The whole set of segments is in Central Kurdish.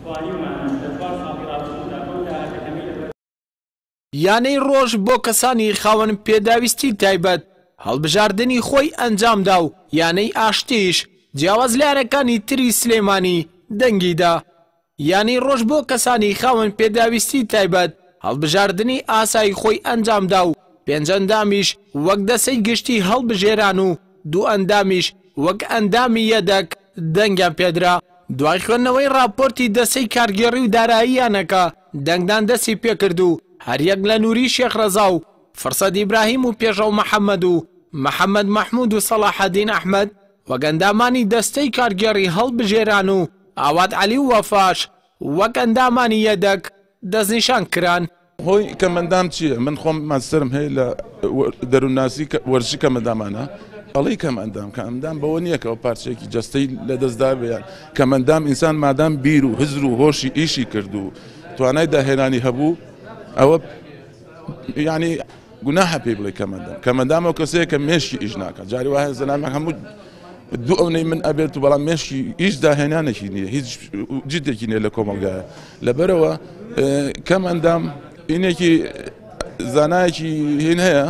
یانەی ڕۆژ بۆ کەسانی خاوەن پێداویستی تایبەت هەڵبژاردننی خۆی ئەنجامدا و یانەی ئاشتیش جیاواز لارەکانی تری سلێمانی دەنگیدا. یانەی ڕۆژ بۆ کەسانی خاوەن پێداویستی تایبەت هەڵبژاردننی ئاسایی خۆی ئەنجامدا و پێنج ئەندامیش وەک دەسەی گشتی هەڵبژێران و دوو ئەندامیش وەک ئەندامی یەدەک دەنگیان پێدرا. دوای خوێندنەوەی راپۆرتی دەسەی کارگێڕی و داراییانەکە دەنگدان دەستی پێکرد و هەریەک لە نووری شێخ ڕەزا و فرسەد ئیبراهیم و پێشەو مەحەممەد و محەممەد مەحموود و سەلاحەدین ئەحمەد وەک ئەندامانی دەستەی کارگێڕی هەڵبژێران و ئاوات عەلی و وەفاش وەک ئەندامانی یەدەک دەستنیشان کران. هۆی کەمەندام چییە؟ من خۆم ماستەرم هەیە لە دەروونناسی وەرزشی کەمەندامانە. ئەڵی کەمەندام بەوە نییە کە ئەو پارچێکی جەستەی لە دەستدا بێیان. کەمەندام ئینسان مادام بیر و هزر و هۆشی ئیشی کرد و توانای داهێنانی هەبوو ئەوە یعنی گوناحە پێی بڵێ کەمەندام ئەو کەسەیە کە مێشی ئیش ناکات. جاری وایە زەنامە هەموو دوو ئەوەی من ئەبێت و بەڵام مێشی ئیش داهێنانێکی نییە، هیچ جدێکی نییە لە کۆمەلگایە. لەبەرەوە کەمەندام اینێکی زانایەکی هین هەیە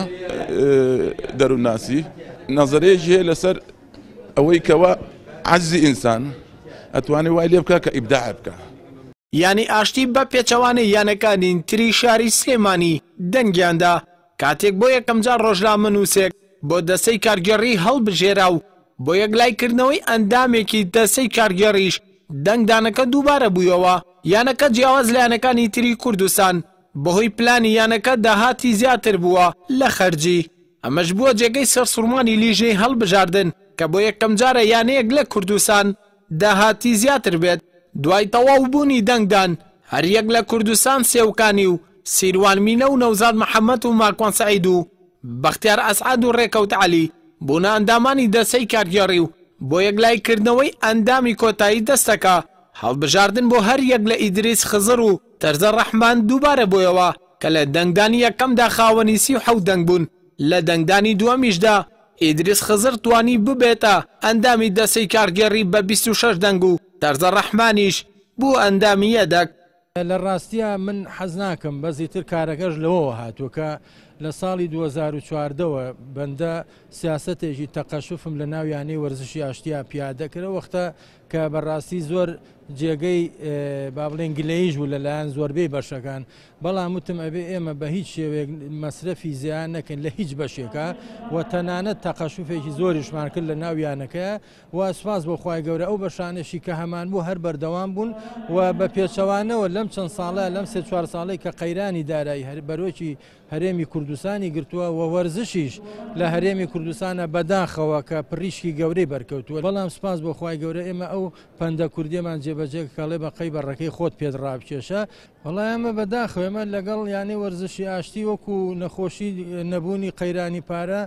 دەروونناسی نەزەرەیەکی هەیە لەسەر ئەوەی کەوا عەجزی ئینسان ئەتوانێت وای لێ بکە کە ئیبداع بکە. یانی ئاشتی بە پێچەوانەی یانەکانی تری شاری سلێمانی دەنگیاندا کاتێک بۆ یەکەم جار ڕۆژنامە نووسێک بۆ دەسەی کارگێڕی هەڵبژێرا و بۆ یەکلایکردنەوەی ئەندامێکی دەسەی کارگێڕیش دەنگدانەکە دووبارە بوویەوە. یانەکە جیاواز لە یانەکانی تری کوردستان بەهۆی پلانی یانەکە داهاتی زیاتر بووە لە خەرجی. ئەمەش بووە جێگەی سەرسوڕمانی لیژەی هەڵبژاردن کە بۆ یەکەم جارە یانەیەک لە کوردستان داهاتی زیاتر بێت. دوای تەواو بوونی دەنگدان هەریەک لە کوردستان سێوکانی و سیروان مینە و نەوزاد محەممەد و ماکۆن سەعید و بەختیار ئەسعەد و ڕێکەوت عەلی بوونە ئەندامانی دەسەی کارگێڕی و بۆ یەکلایکردنەوەی ئەندامی کۆتایی دەستەکە هەڵبژاردن بۆ هەر یەک لە ئیدریس خزر و تەرزە ڕەحمان دووبارە بۆیەوە کە لە دەنگدانی یەکەمدا خاوەنی 37 دەنگ بوون. لە دەنگدانی دووەمیشدا ئیدریس خزر توانی ببێتە ئەندامی دەسەی کارگێڕی بە 26 دەنگ و تەرزە ڕەحمانیش بوو ئەندامی یەدەک. لە ڕاستیە من حەز ناکەم بەزیتر کارەکەش لەوەوە هاتووە کە لە ساڵی 2014ەوە بەندە سیاسەتێکی تەقەشوفم لە ناو یانەی وەرزشی ئاشتیا پیادە کرد وەختە کە بەڕاستی زۆر جێگەی با بڵێن گلەیش بوو لەلایەن زۆربەی بەشەکان. بەڵام وتم ئەبێ ئێمە بە هیچ شێوەیەک مەسرەفی زیان نەکەین لە هیچ بەشێکە و تەنانەت تەقەشوفێکی زۆریشمان کرد لە ناو یانەکەیە و سوپاس بۆ خوای گەورە ئەو بەشانێکی کە هەمان بوو هەر بەردەوام بوون و بە پێچەوانەوە لەم چەند ساڵە لەم 3-4 ساڵەی کە قەیرانی دارایی بەرۆکی هەرێمی کوردستانی گرتووە و وەرزشیش لە هەرێمی کوردستانە بەداخەوە کە پڕیشکی گەورەی بەرکەوتووە. بەڵام سوپاس بۆ خوای گەورە ئێمە ئەو پەندە کوردیمان جێبەجێ کەڵێ بە قەی بەڕەکەی خۆت پێت ڕابکێشە. وەڵای ئەمە بەداخەوە ئێمە لەگەڵ یانەی وەرزشی ئاشتی وەکو نەخۆشی نەبوونی قەیرانی پارە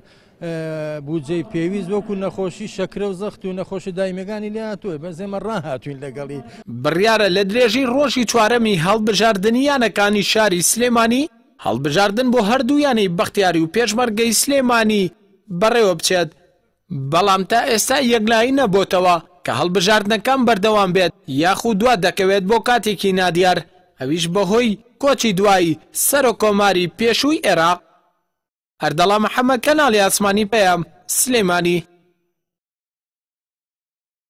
بودجەی پێویست وەکو نەخۆشی شەکرە و زەخت و نەخۆشی دایمەکانی لێ هاتووە بەس ئێمە ڕاهاتوین لەگەڵی. بڕیارە لە درێژی ڕۆژی چوارەمی هەڵبژاردننی یانەکانی شاری سلێمانی هەڵبژاردن بۆ هەردوو یانەی بەختیاری و پێشمەرگەی سلێمانی بەڕێوە بچێت. بەڵام تا ئێستا یەکلایی نەبووتەوە کە هەڵبژاردنەکان بەردەوام بێت یاخود دوا دەکەوێت بۆ کاتێکی نادیار، ئەویش بەهۆی کۆچی دوایی سەر و کۆماری پێشووی عێراق. هەردەڵا محەممەد کەناڵی ئاسمانی پەیام سلێمانی.